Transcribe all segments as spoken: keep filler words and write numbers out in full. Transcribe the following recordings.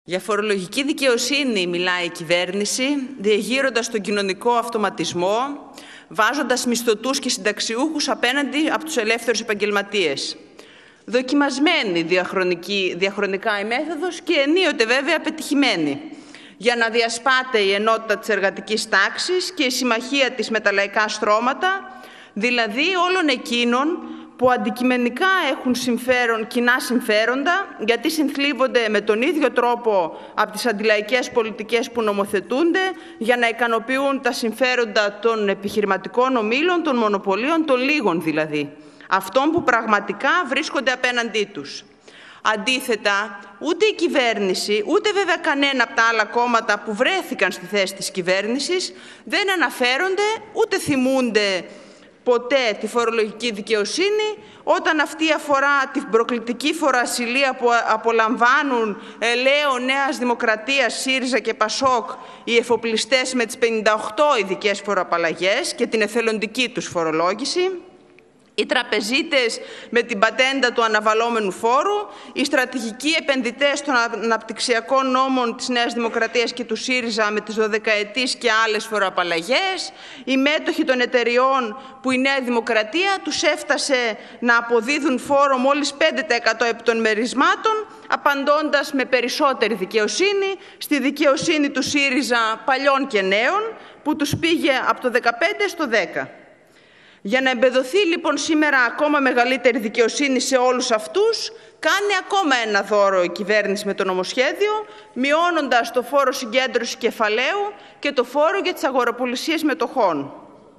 Για φορολογική δικαιοσύνη μιλάει η κυβέρνηση, διεγείροντας τον κοινωνικό αυτοματισμό, βάζοντας μισθωτούς και συνταξιούχους απέναντι από τους ελεύθερους επαγγελματίες. Δοκιμασμένη διαχρονικά η μέθοδος και ενίοτε βέβαια πετυχημένη, για να διασπάται η ενότητα της εργατικής τάξης και η συμμαχία της με τα λαϊκά στρώματα, δηλαδή όλων εκείνων που αντικειμενικά έχουν συμφέρον, κοινά συμφέροντα, γιατί συνθλίβονται με τον ίδιο τρόπο από τις αντιλαϊκές πολιτικές που νομοθετούνται για να ικανοποιούν τα συμφέροντα των επιχειρηματικών ομίλων, των μονοπωλίων, των λίγων δηλαδή, αυτών που πραγματικά βρίσκονται απέναντί τους. Αντίθετα, ούτε η κυβέρνηση, ούτε βέβαια κανένα από τα άλλα κόμματα που βρέθηκαν στη θέση της κυβέρνησης δεν αναφέρονται, ούτε θυμούνται ποτέ τη φορολογική δικαιοσύνη, όταν αυτή αφορά την προκλητική φοροασυλία που απολαμβάνουν ελαίο Νέας Δημοκρατίας, ΣΥΡΙΖΑ και ΠΑΣΟΚ οι εφοπλιστές με τις πενήντα οκτώ ειδικές φοροαπαλλαγές και την εθελοντική τους φορολόγηση, οι τραπεζίτες με την πατέντα του αναβαλώμενου φόρου, οι στρατηγικοί επενδυτές των αναπτυξιακών νόμων της Νέας Δημοκρατίας και του ΣΥΡΙΖΑ με τις δωδεκαετείς και άλλες φοροαπαλλαγές, οι μέτοχοι των εταιριών που η Νέα Δημοκρατία τους έφτασε να αποδίδουν φόρο μόλις πέντε τοις εκατό επί των μερισμάτων, απαντώντας με περισσότερη δικαιοσύνη στη δικαιοσύνη του ΣΥΡΙΖΑ παλιών και νέων, που τους πήγε από το δεκαπέντε στο δέκα. Για να εμπεδοθεί λοιπόν σήμερα ακόμα μεγαλύτερη δικαιοσύνη σε όλους αυτούς, κάνει ακόμα ένα δώρο η κυβέρνηση με το νομοσχέδιο, μειώνοντας το φόρο συγκέντρωσης κεφαλαίου και το φόρο για τις αγοραπολισίες μετοχών.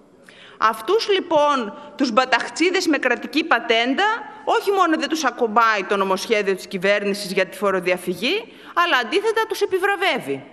Αυτούς λοιπόν τους μπαταχτσίδες με κρατική πατέντα, όχι μόνο δεν τους ακομπάει το νομοσχέδιο της κυβέρνησης για τη φοροδιαφυγή, αλλά αντίθετα τους επιβραβεύει.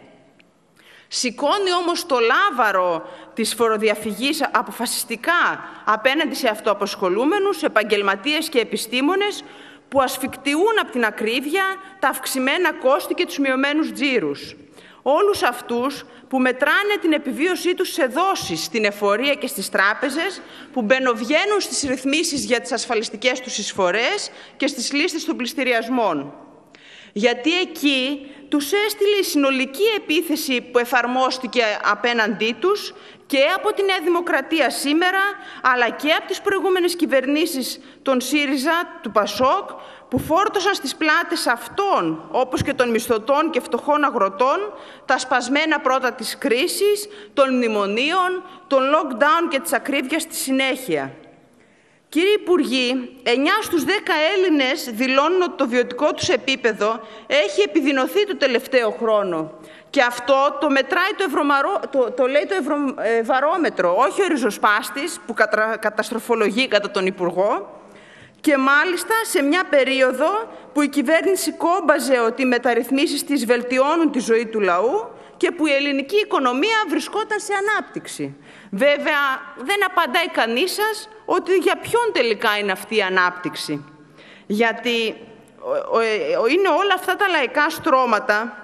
Σηκώνει όμως το λάβαρο της φοροδιαφυγής αποφασιστικά απέναντι σε αυτοαπασχολούμενους, επαγγελματίες και επιστήμονες που ασφικτιούν από την ακρίβεια τα αυξημένα κόστη και τους μειωμένους τζίρους. Όλους αυτούς που μετράνε την επιβίωσή τους σε δόσεις στην εφορία και στις τράπεζες, που μπαινοβγαίνουν στις ρυθμίσεις για τις ασφαλιστικές τους εισφορές και στις λίστες των πληστηριασμών. Γιατί εκεί τους έστειλε η συνολική επίθεση που εφαρμόστηκε απέναντί τους και από τη Νέα Δημοκρατία σήμερα, αλλά και από τις προηγούμενες κυβερνήσεις των ΣΥΡΙΖΑ, του ΠΑΣΟΚ, που φόρτωσαν στις πλάτες αυτών, όπως και των μισθωτών και φτωχών αγροτών, τα σπασμένα πρώτα της κρίσης, των μνημονίων, των lockdown και της ακρίβειας στη συνέχεια. Κύριοι Υπουργοί, εννιά στους δέκα Έλληνες δηλώνουν ότι το βιωτικό τους επίπεδο έχει επιδεινωθεί το τελευταίο χρόνο. Και αυτό το μετράει το, ευρωμαρό, το, το λέει το Ευρωβαρόμετρο, όχι ο ριζοσπάστης που κατα, καταστροφολογεί κατά τον Υπουργό. Και μάλιστα σε μια περίοδο που η κυβέρνηση κόμπαζε ότι οι μεταρρυθμίσεις της βελτιώνουν τη ζωή του λαού και που η ελληνική οικονομία βρισκόταν σε ανάπτυξη. Βέβαια, δεν απαντάει κανείς σας ότι για ποιον τελικά είναι αυτή η ανάπτυξη. Γιατί είναι όλα αυτά τα λαϊκά στρώματα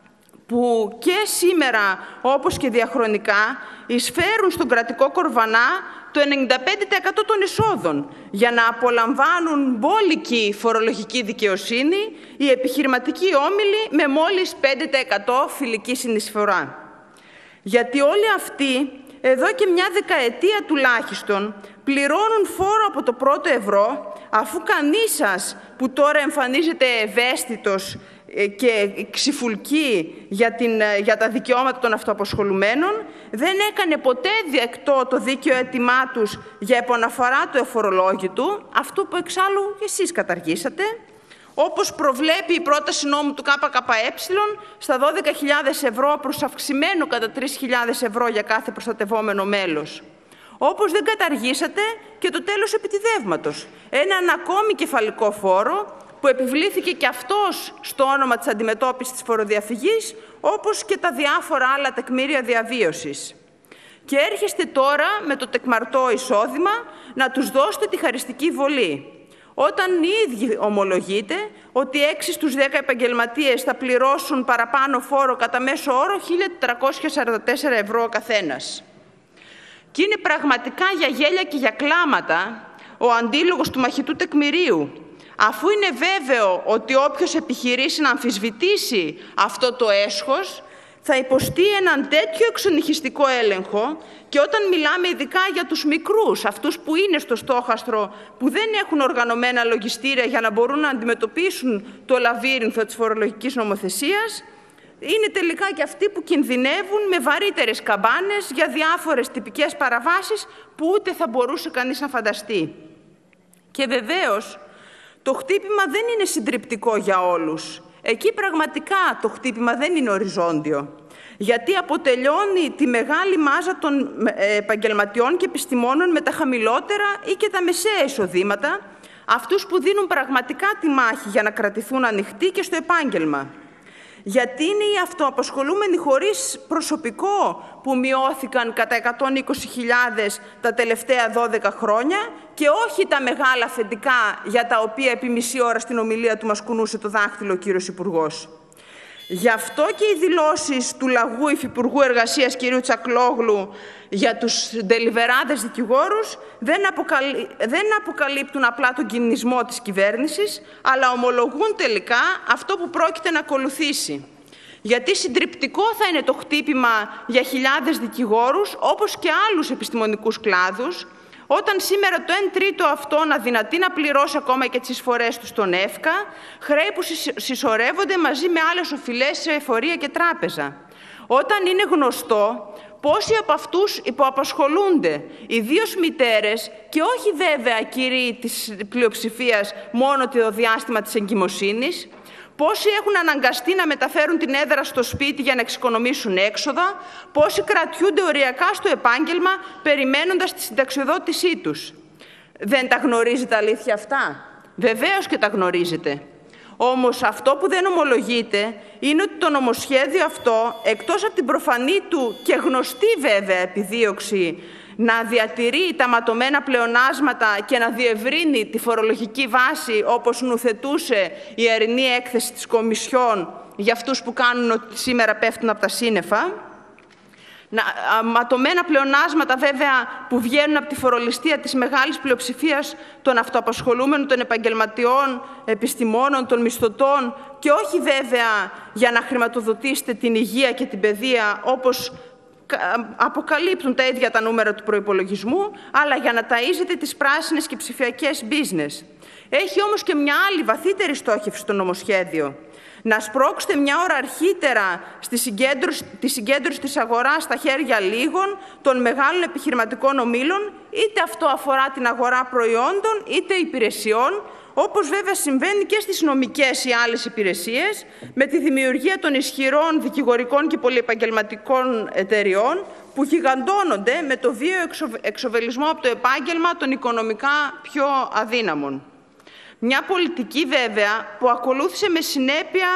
που και σήμερα, όπως και διαχρονικά, εισφέρουν στον κρατικό κορβανά το ενενήντα πέντε τοις εκατό των εισόδων για να απολαμβάνουν μπόλικη φορολογική δικαιοσύνη οι επιχειρηματικοί όμιλοι με μόλις πέντε τοις εκατό φιλική συνεισφορά. Γιατί όλοι αυτοί, εδώ και μια δεκαετία τουλάχιστον, πληρώνουν φόρο από το πρώτο ευρώ, αφού κανείς σας που τώρα εμφανίζεται ευαίσθητος και ξυφουλκεί για, την, για τα δικαιώματα των αυτοαπασχολουμένων, δεν έκανε ποτέ δεκτό το δίκαιο αίτημά τους για επαναφορά του εφορολόγητου, αυτό που εξάλλου εσείς καταργήσατε, όπως προβλέπει η πρόταση νόμου του ΚΚΕ στα δώδεκα χιλιάδες ευρώ προς αυξημένο κατά τρεις χιλιάδες ευρώ για κάθε προστατευόμενο μέλος. Όπως δεν καταργήσατε και το τέλος επιτιδεύματος, έναν ακόμη κεφαλικό φόρο που επιβλήθηκε και αυτός στο όνομα της αντιμετώπισης της φοροδιαφυγής, όπως και τα διάφορα άλλα τεκμήρια διαβίωσης. Και έρχεστε τώρα με το τεκμαρτό εισόδημα να τους δώσετε τη χαριστική βολή, όταν οι ίδιοι ομολογείτε ότι έξι στους δέκα επαγγελματίες θα πληρώσουν παραπάνω φόρο κατά μέσο όρο χίλια τετρακόσια σαράντα τέσσερα ευρώ ο καθένας. Και είναι πραγματικά για γέλια και για κλάματα ο αντίλογος του μαχητού τεκμηρίου. αφού είναι βέβαιο ότι όποιος επιχειρήσει να αμφισβητήσει αυτό το έσχος θα υποστεί έναν τέτοιο εξονυχιστικό έλεγχο, και όταν μιλάμε ειδικά για τους μικρούς, αυτούς που είναι στο στόχαστρο, που δεν έχουν οργανωμένα λογιστήρια για να μπορούν να αντιμετωπίσουν το λαβύρινθο της φορολογικής νομοθεσίας, είναι τελικά και αυτοί που κινδυνεύουν με βαρύτερες καμπάνες για διάφορες τυπικές παραβάσεις που ούτε θα μπορούσε κανείς να φανταστεί. Και βεβαίως, το χτύπημα δεν είναι συντριπτικό για όλους. Εκεί πραγματικά το χτύπημα δεν είναι οριζόντιο, γιατί αποτελειώνει τη μεγάλη μάζα των επαγγελματιών και επιστημόνων με τα χαμηλότερα ή και τα μεσαία εισοδήματα, αυτούς που δίνουν πραγματικά τη μάχη για να κρατηθούν ανοιχτοί και στο επάγγελμα. Γιατί είναι οι αυτοαπασχολούμενοι χωρίς προσωπικό που μειώθηκαν κατά εκατόν είκοσι χιλιάδες τα τελευταία δώδεκα χρόνια και όχι τα μεγάλα αφεντικά για τα οποία επί μισή ώρα στην ομιλία του μας κουνούσε το δάχτυλο ο κύριος Υπουργός. Γι' αυτό και οι δηλώσεις του λαγού Υφυπουργού Εργασίας κ. Τσακλόγλου για τους ντελιβεράδες δικηγόρους δεν, αποκαλύ... δεν αποκαλύπτουν απλά τον κινησμό της κυβέρνησης, αλλά ομολογούν τελικά αυτό που πρόκειται να ακολουθήσει. Γιατί συντριπτικό θα είναι το χτύπημα για χιλιάδες δικηγόρους, όπως και άλλους επιστημονικούς κλάδους, όταν σήμερα το εν τρίτο αυτόν αδυνατεί να πληρώσει ακόμα και τις εισφορές του στον ΕΦΚΑ, χρέη που συσσωρεύονται μαζί με άλλες οφειλές σε εφορία και τράπεζα. Όταν είναι γνωστό πόσοι από αυτούς υποαπασχολούνται, ιδίως μητέρες, και όχι βέβαια κύριοι της πλειοψηφίας μόνο το διάστημα της εγκυμοσύνης, πόσοι έχουν αναγκαστεί να μεταφέρουν την έδρα στο σπίτι για να εξοικονομήσουν έξοδα, πόσοι κρατιούνται οριακά στο επάγγελμα περιμένοντας τη συνταξιοδότησή τους. Δεν τα γνωρίζετε αλήθεια αυτά? Βεβαίως και τα γνωρίζετε. Όμως αυτό που δεν ομολογείται είναι ότι το νομοσχέδιο αυτό, εκτός από την προφανή του και γνωστή βέβαια επιδίωξη να διατηρεί τα ματωμένα πλεονάσματα και να διευρύνει τη φορολογική βάση, όπως νουθετούσε η ερηνή έκθεση της Κομισιόν για αυτούς που κάνουν ότι σήμερα πέφτουν από τα σύννεφα, να, α, ματωμένα πλεονάσματα βέβαια που βγαίνουν από τη φορολιστία της μεγάλης πλειοψηφίας των αυτοαπασχολούμενων, των επαγγελματιών, επιστημόνων, των μισθωτών, και όχι βέβαια για να χρηματοδοτήσετε την υγεία και την παιδεία, όπως αποκαλύπτουν τα ίδια τα νούμερα του προϋπολογισμού, αλλά για να ταΐζετε τις πράσινες και ψηφιακές business. Έχει όμως και μια άλλη βαθύτερη στόχευση στο νομοσχέδιο. Να σπρώξετε μια ώρα αρχίτερα στη συγκέντρωση, τη συγκέντρωση της αγοράς στα χέρια λίγων των μεγάλων επιχειρηματικών ομίλων, είτε αυτό αφορά την αγορά προϊόντων είτε υπηρεσιών, όπως βέβαια συμβαίνει και στις νομικές ή άλλες υπηρεσίες, με τη δημιουργία των ισχυρών δικηγορικών και πολυεπαγγελματικών εταιριών που γιγαντώνονται με το βίαιο εξοβελισμό από το επάγγελμα των οικονομικά πιο αδύναμων. Μια πολιτική βέβαια που ακολούθησε με συνέπεια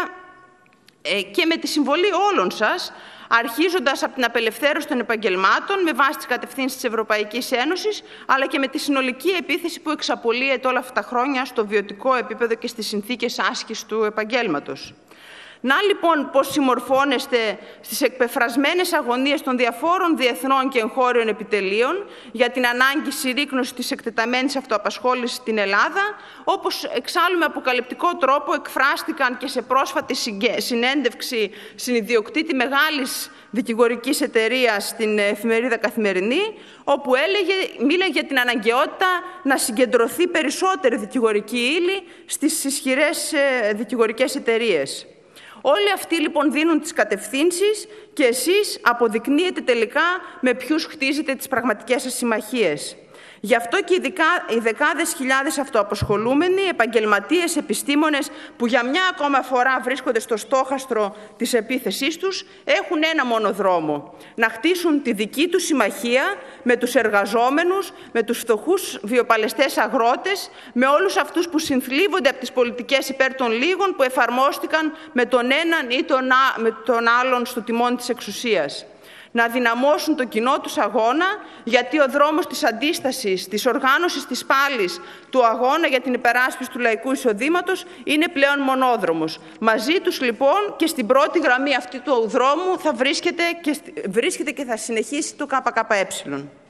ε, και με τη συμβολή όλων σας, αρχίζοντας από την απελευθέρωση των επαγγελμάτων με βάση τις κατευθύνσεις της Ευρωπαϊκής Ένωσης, αλλά και με τη συνολική επίθεση που εξαπολύεται όλα αυτά τα χρόνια στο βιωτικό επίπεδο και στις συνθήκες άσκησης του επαγγέλματος. Να λοιπόν πώς συμμορφώνεστε στις εκπεφρασμένες αγωνίες των διαφόρων διεθνών και εγχώριων επιτελείων για την ανάγκη συρρίκνωσης της εκτεταμένης αυτοαπασχόλησης στην Ελλάδα, όπως εξάλλου με αποκαλυπτικό τρόπο εκφράστηκαν και σε πρόσφατη συνέντευξη συνιδιοκτήτη μεγάλης δικηγορικής εταιρείας στην εφημερίδα Καθημερινή, όπου έλεγε, μίλαγε για την αναγκαιότητα να συγκεντρωθεί περισσότερη δικηγορική ύλη στις ισχυρές δικηγορικές εταιρείες. Όλοι αυτοί λοιπόν δίνουν τις κατευθύνσεις και εσείς αποδεικνύετε τελικά με ποιους χτίζετε τις πραγματικές σας συμμαχίες. Γι' αυτό και ειδικά οι δεκάδες χιλιάδες αυτοαπασχολούμενοι, επαγγελματίες, επιστήμονες που για μια ακόμα φορά βρίσκονται στο στόχαστρο της επίθεσής τους, έχουν ένα μόνο δρόμο: να χτίσουν τη δική τους συμμαχία με τους εργαζόμενους, με τους φτωχούς βιοπαλαιστές αγρότες, με όλους αυτούς που συνθλίβονται από τις πολιτικές υπέρ των λίγων που εφαρμόστηκαν με τον έναν ή τον, με τον άλλον στο τιμόνι της εξουσίας. Να δυναμώσουν το κοινό τους αγώνα, γιατί ο δρόμος της αντίστασης, της οργάνωσης της πάλης, του αγώνα για την υπεράσπιση του λαϊκού εισοδήματος είναι πλέον μονόδρομος. Μαζί τους λοιπόν και στην πρώτη γραμμή αυτή του δρόμου θα βρίσκεται και, βρίσκεται και θα συνεχίσει το ΚΚΕ.